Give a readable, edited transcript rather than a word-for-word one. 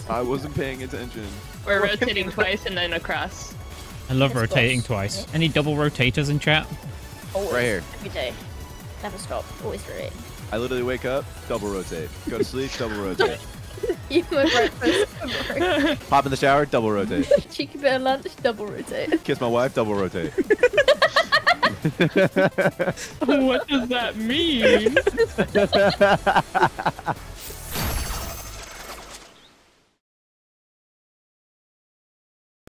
I wasn't paying attention. We're rotating twice and then across. I love rotating twice. Any double rotators in chat? Always. Right here. Every day. Never stop. Always rotate. I literally wake up, double rotate. Go to sleep, double rotate. Eat my breakfast. Pop in the shower, double rotate. Cheeky bit of lunch, double rotate. Kiss my wife, double rotate. What does that mean?